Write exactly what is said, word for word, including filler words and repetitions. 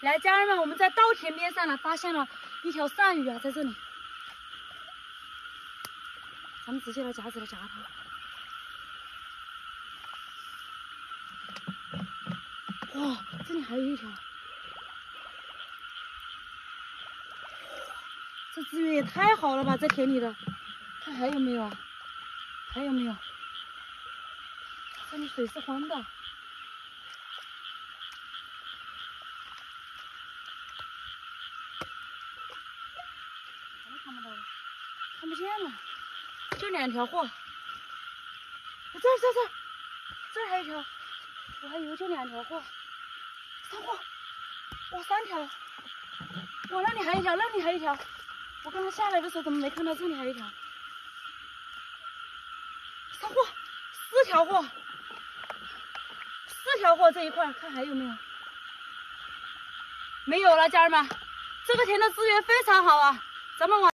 来，家人们，我们在稻田边上呢，发现了一条鳝鱼啊，在这里。咱们直接来夹子来夹它。哇，这里还有一条。这资源也太好了吧，在田里的。看还有没有啊？还有没有？这里水是黄的。 看不到了，看不见了，就两条货。这儿这儿这儿，这儿还有一条，我还以为就两条货。三货，哇，三条！哇，那里还有一条，那里还有一条。我刚刚下来的时候怎么没看到这里还有一条？三货，四条货，四条货这一块看还有没有？没有了，家人们，这个田的资源非常好啊，咱们往。